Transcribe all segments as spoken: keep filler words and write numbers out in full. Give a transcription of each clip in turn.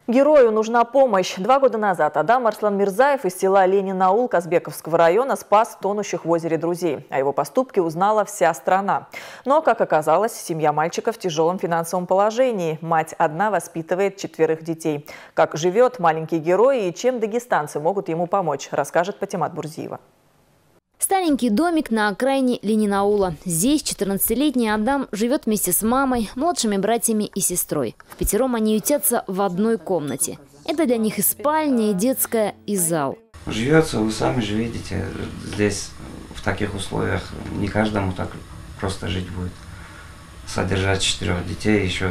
Герою нужна помощь. Два года назад Адам Арслан Мирзаев из села Ленин-Аул Казбековского района спас тонущих в озере друзей. О его поступке узнала вся страна. Но, как оказалось, семья мальчика в тяжелом финансовом положении. Мать одна воспитывает четверых детей. Как живет маленький герой и чем дагестанцы могут ему помочь, расскажет Патимат Бурзиева. Старенький домик на окраине Ленин-Аула. Здесь четырнадцатилетний Адам живет вместе с мамой, младшими братьями и сестрой. Впятером они ютятся в одной комнате. Это для них и спальня, и детская, и зал. Живется, вы сами же видите, здесь в таких условиях не каждому так просто жить будет. Содержать четырех детей еще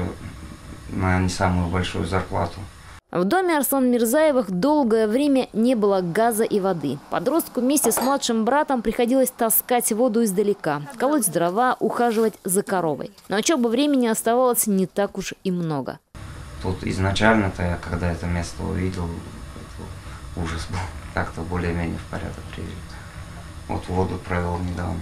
на не самую большую зарплату. В доме Арслана Мирзаевых долгое время не было газа и воды. Подростку вместе с младшим братом приходилось таскать воду издалека, колоть дрова, ухаживать за коровой. На учебу времени оставалось не так уж и много. Тут изначально-то я, когда это место увидел, это ужас был. Так-то более-менее в порядок привели. Вот воду провел недавно,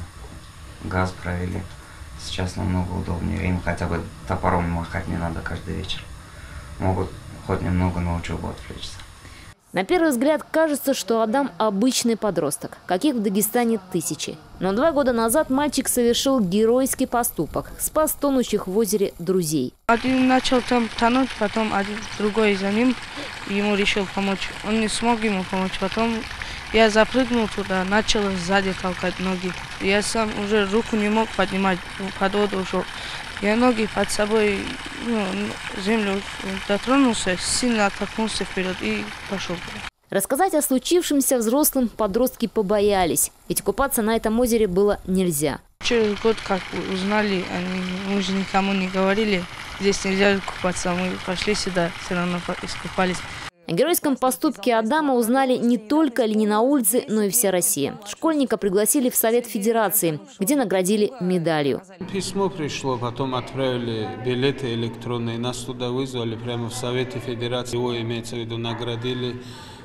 газ провели. Сейчас намного удобнее. Им хотя бы топором махать не надо каждый вечер. Могут хоть немного на учебу отвлечься. На первый взгляд кажется, что Адам обычный подросток, каких в Дагестане тысячи. Но два года назад мальчик совершил геройский поступок, спас тонущих в озере друзей. Один начал там тонуть, потом один другой за ним, ему решил помочь. Он не смог ему помочь, потом я запрыгнул туда, начал сзади толкать ноги. Я сам уже руку не мог поднимать, под воду ушел. Я ноги под собой, ну, землю дотронулся, сильно оттолкнулся вперед и пошел. Рассказать о случившемся взрослым подростки побоялись, ведь купаться на этом озере было нельзя. Через год, как узнали, они, мы же никому не говорили, здесь нельзя купаться, мы пошли сюда, все равно искупались. О геройском поступке Адама узнали не только ленинаульцы, но и вся Россия. Школьника пригласили в Совет Федерации, где наградили медалью. Письмо пришло, потом отправили билеты электронные. Нас туда вызвали прямо в Совете Федерации. Его, имеется в виду, наградили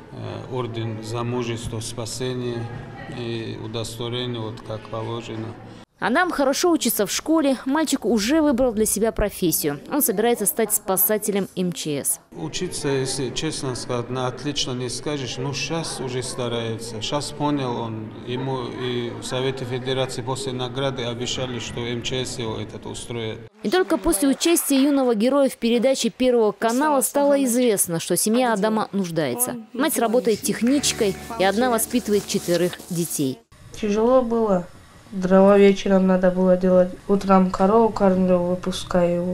э, орден за мужество, спасение и удостоверение, вот как положено. Адам хорошо учится в школе. Мальчик уже выбрал для себя профессию. Он собирается стать спасателем эм че эс. Учиться, если честно сказать, на отлично не скажешь, но сейчас уже старается. Сейчас понял он, ему и в Совете Федерации после награды обещали, что эм че эс его этот устроит. И только после участия юного героя в передаче Первого канала стало известно, что семья Адама нуждается. Мать работает техничкой и одна воспитывает четверых детей. Тяжело было. Дрова вечером надо было делать. Утром корову кормлю, выпускаю его.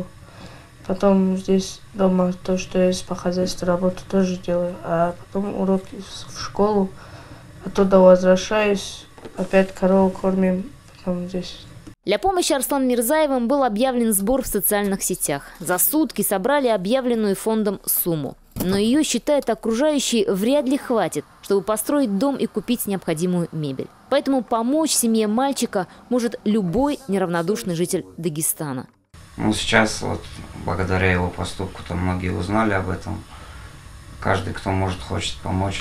Потом здесь дома то, что есть по хозяйству, работу тоже делаю. А потом уроки в школу. Оттуда возвращаюсь, опять корову кормим. Потом здесь. Для помощи Арслану Мирзаевым был объявлен сбор в социальных сетях. За сутки собрали объявленную фондом сумму. Но ее, считают окружающие, вряд ли хватит, чтобы построить дом и купить необходимую мебель. Поэтому помочь семье мальчика может любой неравнодушный житель Дагестана. Ну, сейчас вот благодаря его поступку-то многие узнали об этом. Каждый, кто может, хочет помочь.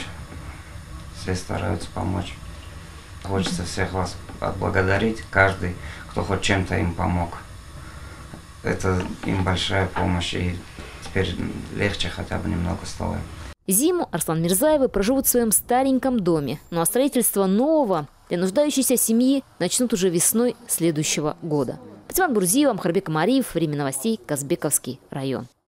Все стараются помочь. Хочется всех вас отблагодарить. Каждый, кто хоть чем-то им помог. Это им большая помощь. И теперь легче хотя бы немного стало. Зиму Арслан Мирзаевы проживут в своем стареньком доме. Ну а строительство нового для нуждающейся семьи начнут уже весной следующего года. Патимат Бурзиева, Мхарбек Мариев, Время новостей, Казбековский район.